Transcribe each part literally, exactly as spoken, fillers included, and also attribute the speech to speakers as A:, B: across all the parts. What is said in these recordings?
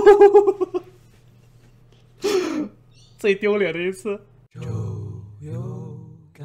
A: 最丢脸的一次。
B: 就又开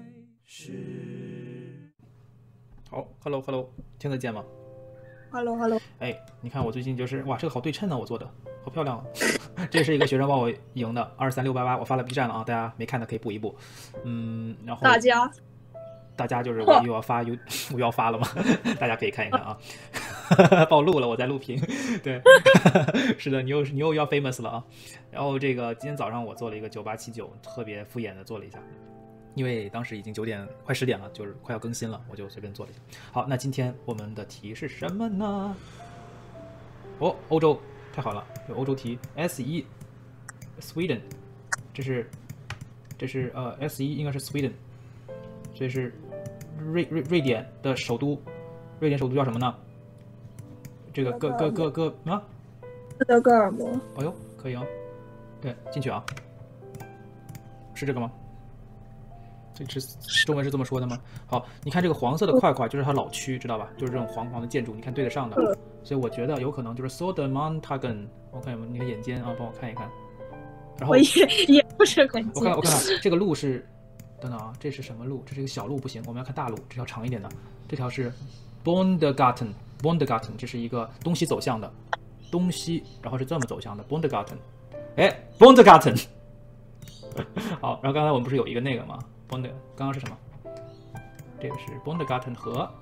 B: 始。
A: 好 ，Hello Hello， 听得见吗
C: ？Hello Hello。
A: 哎，你看我最近就是哇，这个好对称呢，我做的好漂亮啊！这是一个学生帮我赢的二三六八八，我发了 B 站了啊，大家没看的可以补一补。嗯，然后
C: 大家。
A: 大家就是我又要发又我又要发了嘛，大家可以看一看啊。暴露了，我在录屏。对，是的，你又你又要 famous 了啊。然后这个今天早上我做了一个九八七九，特别敷衍的做了一下，因为当时已经九点快十点了，就是快要更新了，我就随便做了一下。好，那今天我们的题是什么呢？哦，欧洲，太好了，有欧洲题 ，S 一 Sweden， 这是这是呃 S 一应该是 Sweden， 所以是。瑞瑞瑞典的首都，瑞典首都叫什么呢？这个哥哥哥哥啊，
C: 斯德哥尔摩。
A: 哎呦，可以啊，对，进去啊，是这个吗？这是中文是这么说的吗？好，你看这个黄色的块块就是它老区，知道吧？就是这种黄黄的建筑，你看对得上的，所以我觉得有可能就是 Södermalmstorg。我看有没有你的眼尖啊，帮我看一看。然后
C: 我也也不是很近。
A: 我看我看看这个路是。等等啊，这是什么路？这是一个小路，不行，我们要看大路，这条长一点的。这条是 Bondgarten，Bondgarten， 这是一个东西走向的，东西，然后是这么走向的 Bondgarten。哎 ，Bondgarten。好，然后刚才我们不是有一个那个吗 ？Bond， 刚刚是什么？这个是 Bondgarten 和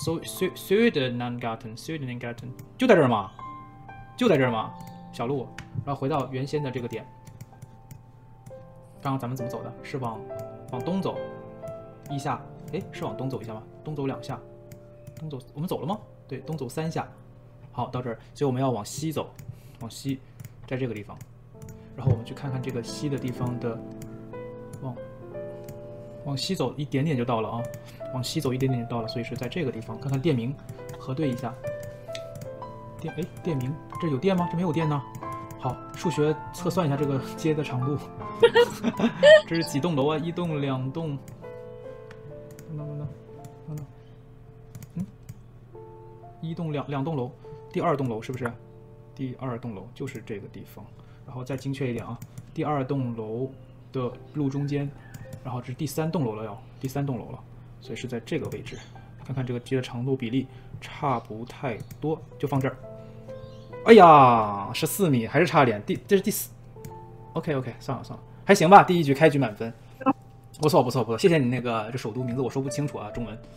A: Södermangarten，Södermangarten 就在这儿吗？就在这儿吗？小路，然后回到原先的这个点。刚刚咱们怎么走的？是往。往东走一下，哎，是往东走一下吗？东走两下，东走，我们走了吗？对，东走三下。好，到这儿，所以我们要往西走，往西，在这个地方。然后我们去看看这个西的地方的，往往西走一点点就到了啊，往西走一点点就到了，所以是在这个地方。看看店名，核对一下。店，哎，店名，这有店吗？这没有店呢。好，数学测算一下这个街的长度。这是几栋楼啊？一栋、两栋，等等等等等等，嗯，一栋两两栋楼，第二栋楼是不是？第二栋楼就是这个地方，然后再精确一点啊，第二栋楼的路中间，然后这是第三栋楼了，要第三栋楼了，所以是在这个位置。看看这个街的长度比例差不太多，就放这儿。哎呀，十四米还是差点，第这是第四。OK OK， 算了算了，还行吧。第一局开局满分，不错不错不错，谢谢你那个这首都名字我说不清楚啊，中文。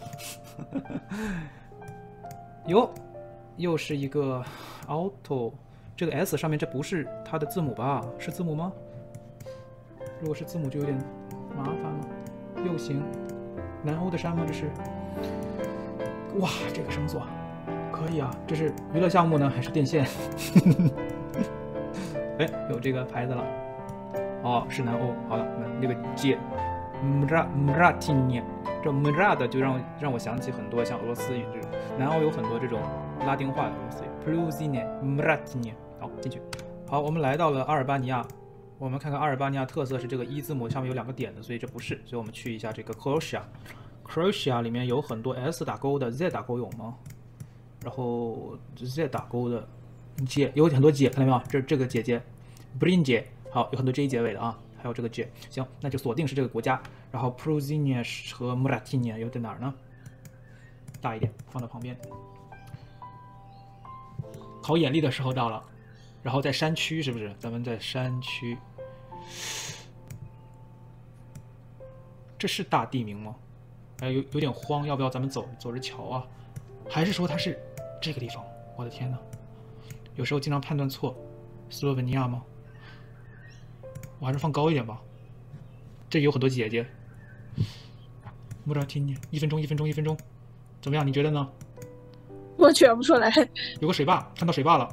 A: 哟，又是一个 auto， 这个 S 上面这不是它的字母吧？是字母吗？如果是字母就有点麻烦了。右行，南欧的山吗？这是？哇，这个绳索可以啊，这是娱乐项目呢还是电线？哎，有这个牌子了。哦，是南欧。好了，那个街 ，Mra Mratinia， 这 Mra 的就让让我想起很多像俄罗斯语，就是南欧有很多这种拉丁化的俄罗斯语 ，Prusine Mratinia。好，进去。好，我们来到了阿尔巴尼亚。我们看看阿尔巴尼亚特色是这个一字母上面有两个点的，所以这不是。所以我们去一下这个 Croatia。Croatia 里面有很多 S 打勾的 ，Z 打勾有吗？然后 Z 打勾的姐有很多姐，看到没有？这这个姐姐 ，Brin 姐。好，有很多 J 结尾的啊，还有这个 J， 行，那就锁定是这个国家。然后 Prusine 和 Mratinia 又在哪儿呢？大一点，放到旁边。考眼力的时候到了，然后在山区是不是？咱们在山区，这是大地名吗？哎，有有点慌，要不要咱们走走着瞧啊？还是说它是这个地方？我的天哪，有时候经常判断错。斯洛文尼亚吗？我还是放高一点吧，这里有很多姐姐。莫扎提尼，一分钟，一分钟，一分钟，怎么样？你觉得呢？
C: 我选不出来。
A: 有个水坝，看到水坝了。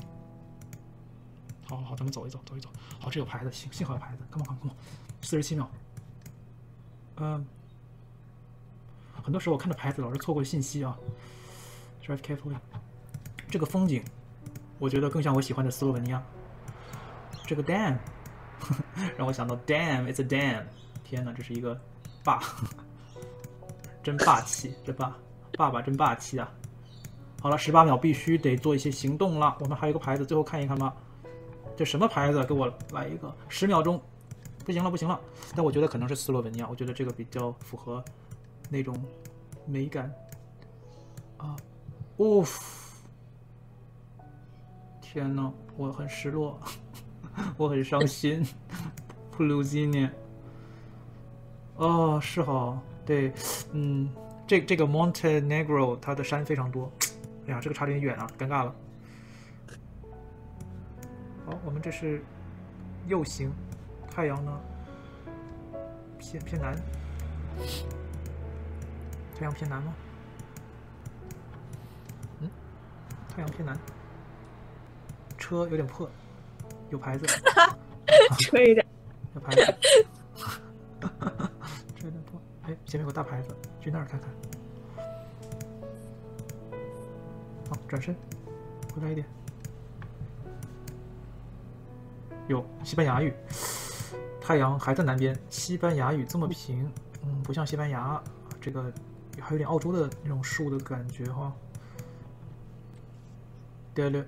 A: 好，好，好，咱们走一走，走一走。好，这有牌子，幸幸好有牌子。Come on，Come on， 四十七秒。嗯，很多时候我看着牌子，老是错过信息啊。Drive carefully。这个风景，我觉得更像我喜欢的斯洛文尼亚。这个 dam。让我想到 damn it's a dam， 天哪，这是一个坝，真霸气，这爸爸爸真霸气啊！ 好了，十八秒必须得做一些行动了。我们还有一个牌子，最后看一看吧。这什么牌子？给我来一个，十秒钟。不行了，不行了。但我觉得可能是斯洛文尼亚，我觉得这个比较符合那种美感啊。哦，天哪，我很失落，我很伤心。普鲁基涅。哦，是哈，对，嗯，这这个 Montenegro 它的山非常多。哎呀，这个差点远啊，尴尬了。好，我们这是右行，太阳呢偏偏南，太阳偏南吗？嗯，太阳偏南，车有点破，有牌子，
C: 吹的，
A: 有牌子，车有点破。哎，前面有个大牌子，去那儿看看。好，转身，回来一点。有西班牙语，太阳还在南边。西班牙语这么平，嗯，不像西班牙，这个还有点澳洲的那种树的感觉哈。Del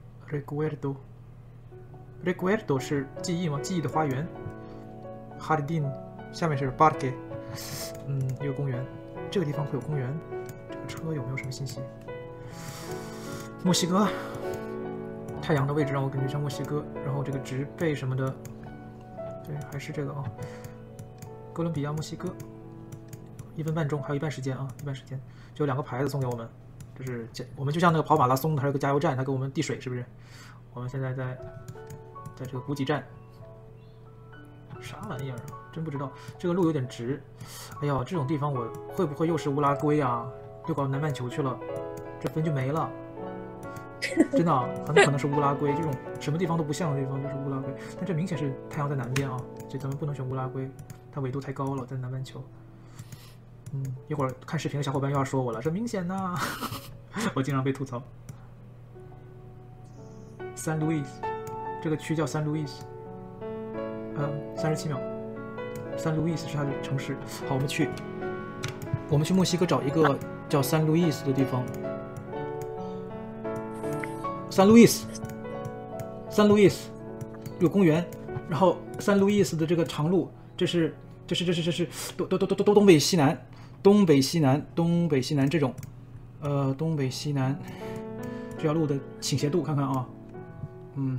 A: recuerdo，recuerdo 是记忆吗？记忆的花园。Jardín 下面是 Parque， 嗯，一个公园。这个地方会有公园。这个车有没有什么信息？墨西哥。太阳的位置让我感觉像墨西哥，然后这个植被什么的，对，还是这个啊。哥伦比亚、墨西哥，一分半钟，还有一半时间啊，一半时间，就有两个牌子送给我们，就是我们就像那个跑马拉松的，还有个加油站，他给我们递水，是不是？我们现在在在这个补给站，啥玩意儿啊？真不知道，这个路有点直。哎呀，这种地方我会不会又是乌拉圭啊？又搞南半球去了，这分就没了。真的、啊，很可能是乌拉圭这种什么地方都不像的地方，就是乌拉圭。但这明显是太阳在南边啊，所以咱们不能选乌拉圭，它纬度太高了，在南半球。嗯，一会儿看视频的小伙伴又要说我了，这明显呐、啊，我经常被吐槽。San Luis， 这个区叫 San Luis， 嗯，三十七秒。San Luis 是它的城市。好，我们去，我们去墨西哥找一个叫 San Luis 的地方。San Luis，San Luis 有公园，然后 San Luis 的这个长路，这是这是这是这是东东东东东东北西南，东北西南东北西南这种，呃东北西南这条路的倾斜度看看啊，嗯，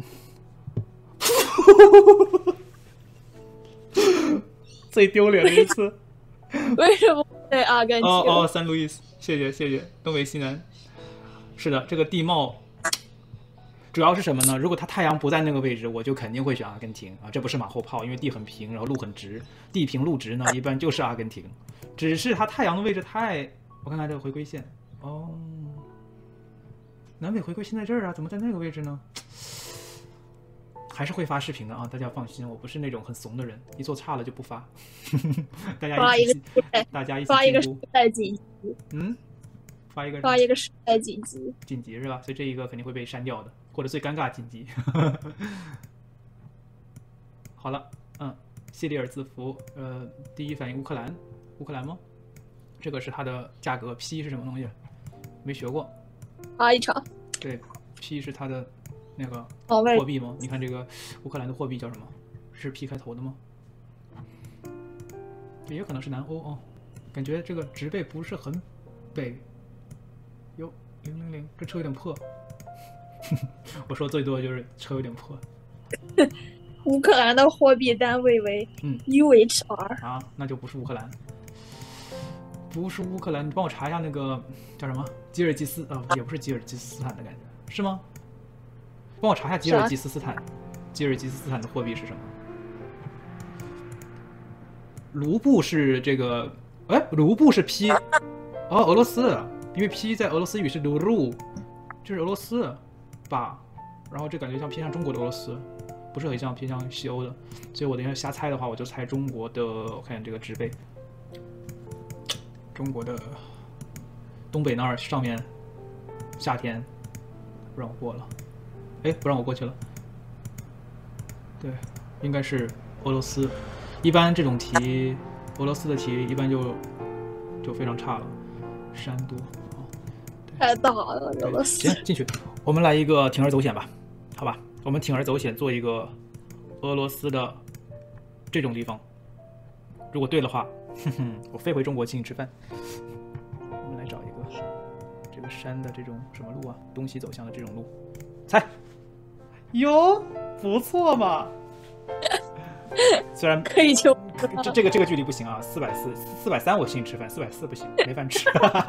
A: 最丢脸的一次。
C: 为什么在阿根廷？
A: 哦哦，San Luis，谢谢谢谢，东北西南，是的，这个地貌。主要是什么呢？如果它太阳不在那个位置，我就肯定会选阿根廷啊！这不是马后炮，因为地很平，然后路很直，地平路直呢，一般就是阿根廷。只是它太阳的位置太……我看看这个回归线，哦，南北回归线在这儿啊，怎么在那个位置呢？还是会发视频的啊，大家放心，我不是那种很怂的人，一做差了就不发。大家
C: 发一个，
A: 大家一起
C: 发一个
A: 进步
C: 代紧急，
A: 嗯，发一个
C: 发一个时代紧急，
A: 紧急是吧？所以这一个肯定会被删掉的。或者最尴尬紧急。好了，嗯，谢里尔字符，呃，第一反应乌克兰，乌克兰吗？这个是它的价格 ，P 是什么东西？没学过。
C: 发一场。
A: 对 ，P 是它的那个
C: 哦，
A: 货币吗？你看这个乌克兰的货币叫什么？是 P 开头的吗？也可能是南欧哦，感觉这个植被不是很北。哟，零零零，这车有点破。我说最多就是车有点破。
C: 乌克兰的货币单位为
A: 嗯
C: U H R
A: 啊，那就不是乌克兰，不是乌克兰。你帮我查一下那个叫什么吉尔吉斯啊、呃，也不是吉尔吉斯斯坦的感觉，是吗？帮我查一下吉尔吉斯斯坦，吉尔吉斯斯坦的货币是什么？卢布是这个，哎，卢布是 P， 哦，俄罗斯，因为 P 在俄罗斯语是卢布，这是俄罗斯吧？然后这感觉像偏向中国的俄罗斯，不是很像偏向西欧的，所以我等一下瞎猜的话，我就猜中国的。我看这个植被，中国的东北那儿上面，夏天不让我过了，哎，不让我过去了。对，应该是俄罗斯。一般这种题，俄罗斯的题一般就就非常差了。山多啊，对，
C: 太大了，俄罗斯。
A: 行，进去。我们来一个铤而走险吧，好吧？我们铤而走险，做一个俄罗斯的这种地方。如果对的话，哼哼，我飞回中国请你吃饭。我们来找一个这个山的这种什么路啊？东西走向的这种路，猜。哟，不错嘛。虽然
C: 可以求
A: 这这个这个距离不行啊，四百四四百三我请你吃饭，四百四不行，没饭吃。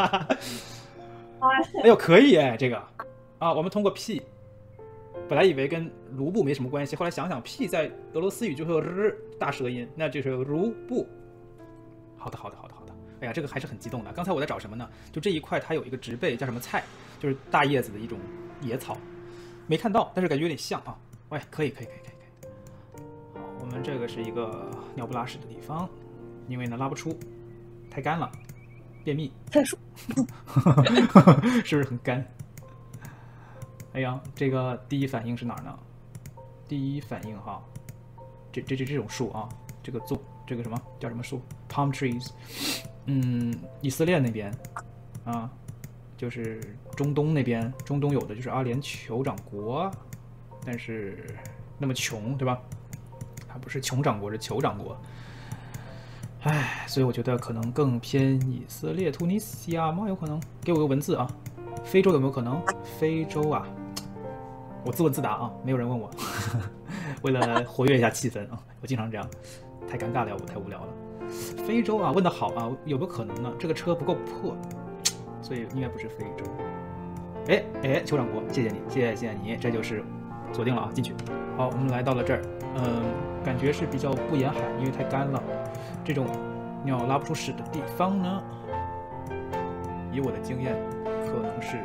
A: 哎呦，可以哎，这个啊，我们通过 P， 本来以为跟卢布没什么关系，后来想想 P 在俄罗斯语就会有日大舌音，那就是卢布。好的，好的，好的，好的。哎呀，这个还是很激动的。刚才我在找什么呢？就这一块它有一个植被叫什么菜，就是大叶子的一种野草，没看到，但是感觉有点像啊。喂，可以，可以，可以，可以。我们这个是一个尿不拉屎的地方，因为呢拉不出，太干了，便秘。
C: 太舒
A: 是不是很干？哎呀，这个第一反应是哪儿呢？第一反应哈，这这这这种树啊，这个棕这个什么叫什么树 ？Palm trees。嗯，以色列那边啊，就是中东那边，中东有的就是阿联酋长国，但是那么穷，对吧？它不是酋长国，是酋长国。唉，所以我觉得可能更偏以色列、突尼西亚吗？有可能？给我个文字啊！非洲有没有可能？非洲啊，我自问自答啊，没有人问我。为了活跃一下气氛啊，我经常这样，太尴尬了，我太无聊了。非洲啊，问得好啊，有没有可能呢？这个车不够破，所以应该不是非洲。哎哎，酋长国，谢谢你，谢谢谢谢你，这就是锁定了啊，进去。好，我们来到了这儿，嗯，感觉是比较不沿海，因为太干了。这种尿拉不出屎的地方呢，以我的经验，可能是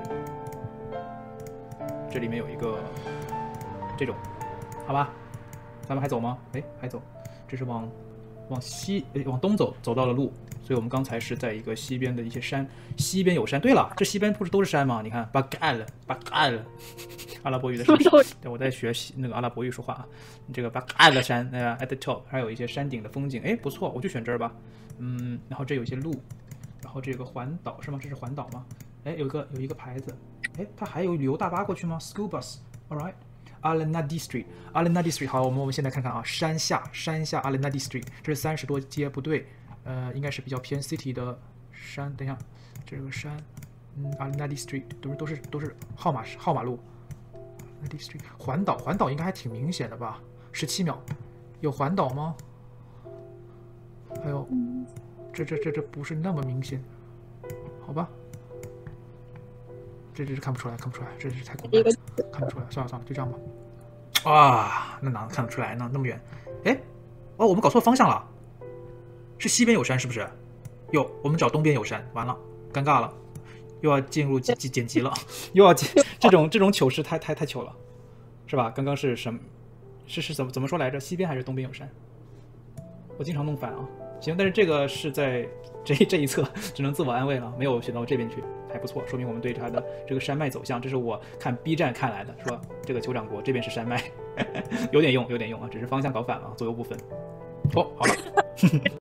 A: 这里面有一个这种，好吧？咱们还走吗？哎，还走，这是往往西，哎，往东走，走到了路。所以我们刚才是在一个西边的一些山，西边有山。对了，这西边不是都是山吗？你看，巴盖了，巴盖了，阿拉伯语的山。对，我在学那个阿拉伯语说话啊。这个巴盖了山，对吧 ？At the top， 还有一些山顶的风景，哎，不错，我就选这儿吧。嗯，然后这有一些路，然后这个环岛是吗？这是环岛吗？哎，有一个有一个牌子，哎，它还有旅游大巴过去吗 ？School bus，all right。Al-Nadi Street，Al-Nadi Street， 好，我们我们现在看看啊，山下山下 Al-Nadi Street， 这是三十多街，不对。呃，应该是比较偏 city 的山。等一下，这个山，嗯 ，Al-Nadi Street 都是都是都是号码号码路。Al-Nadi Street 环岛，环岛应该还挺明显的吧？十七秒，有环岛吗？还有，这这这这不是那么明显，好吧？这这是看不出来，看不出来，这是太古怪了，看不出来，算了算了，就这样吧。啊，那哪看得出来呢？那么远，哎，哦，我们搞错方向了。是西边有山是不是？哟，我们找东边有山，完了，尴尬了，又要进入剪剪辑了，又要剪这种这种糗事太太太糗了，是吧？刚刚是什么？是是怎么怎么说来着？西边还是东边有山？我经常弄反啊。行，但是这个是在这这一侧，只能自我安慰了，没有选到这边去，还不错，说明我们对它的这个山脉走向，这是我看 B 站看来的，说这个酋长国这边是山脉，有点用，有点用啊，只是方向搞反了，左右不分。哦，好了。